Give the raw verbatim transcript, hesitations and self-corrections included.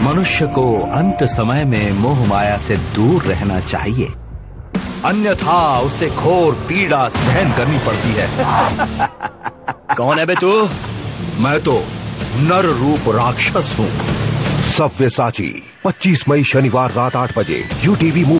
मनुष्य को अंत समय में मोह माया से दूर रहना चाहिए, अन्यथा उसे घोर पीड़ा सहन करनी पड़ती है। कौन है बे तू? मैं तो नर रूप राक्षस हूँ। सव्यसाची पच्चीस मई शनिवार रात आठ बजे यू टीवी